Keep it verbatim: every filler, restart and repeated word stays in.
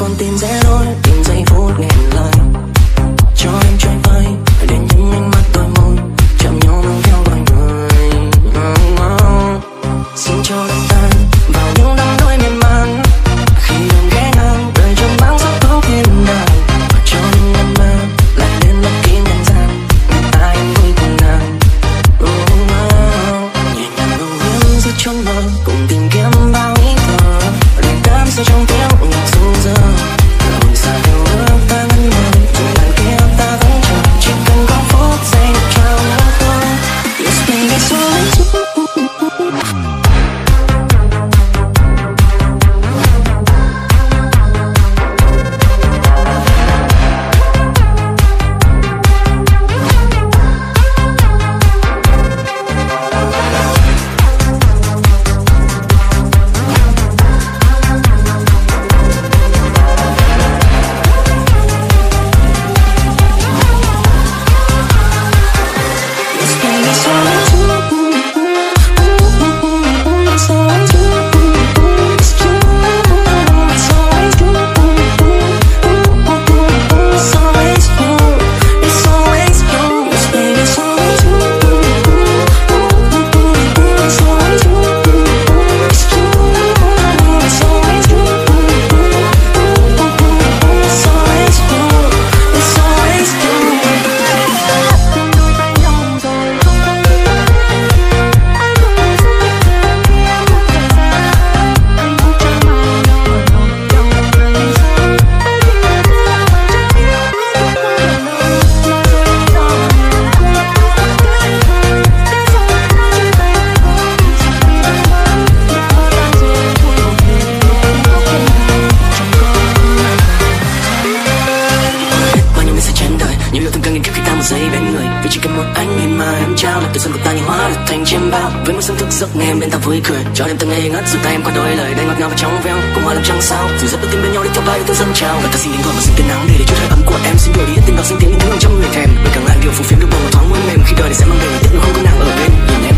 con tim rẽ lối, tìm giây phút nghẹn lời. Cho em trôi vai để những ánh mắt đôi môi chạm nhau mang theo loài người. Oh, oh. Xin cho đôi ta vào những đắm đuối miên man, khi đường ghé ngang đời trong bão gió thấu thiên đàng. Và cho những em mơ lại đến lấp kín nhân gian, người ta em vui cùng nàng. Oh, oh. Nhẹ nhàng ngâu nghiêng giữa chốn mơ, cùng tìm kiếm bao ý thơ để đắm sâu trong tiếng nhạc ru dơ. Rồi xa theo ước ta ngân ngời, rồi lại kia ta vẫn chờ, chỉ cần có phút giây trao nhau thôi. Yes baby, so let's go. Giấc nghe em bên ta vui cười, cho đêm ta ngây ngất dù tay em qua đôi lời đầy ngọt ngào và trong veo, cùng hoa làm trăng sao dù rất ước tin bên nhau để theo bay tôi dâng trào. Và ta xin đến gọi một xin tiếng nắng để để chút hơi ấm của em, xin đổi đi hết tình vào xanh tiếng những thứ trong người thèm, bởi càng lại điều phù phiếm được bầu một thoáng môi mềm khi đời để sẽ mang về tiếc nếu không có nàng ở bên. Nhìn em